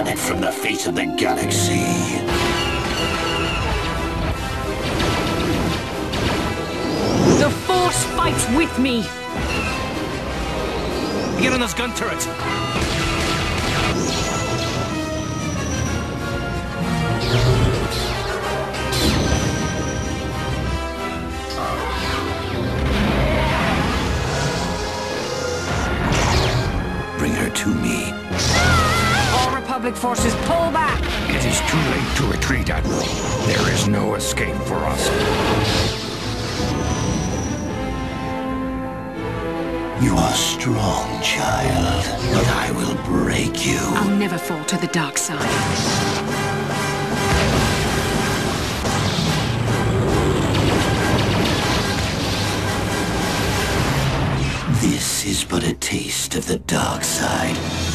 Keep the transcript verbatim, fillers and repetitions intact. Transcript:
planet from the face of the galaxy. The Force fights with me! Get on those gun turrets! Bring her to me. All Republic forces, pull back! It is too late to retreat, Admiral. There is no escape for us. You are strong, child, but I will break you. I'll never fall to the dark side. This is but a taste of the dark side.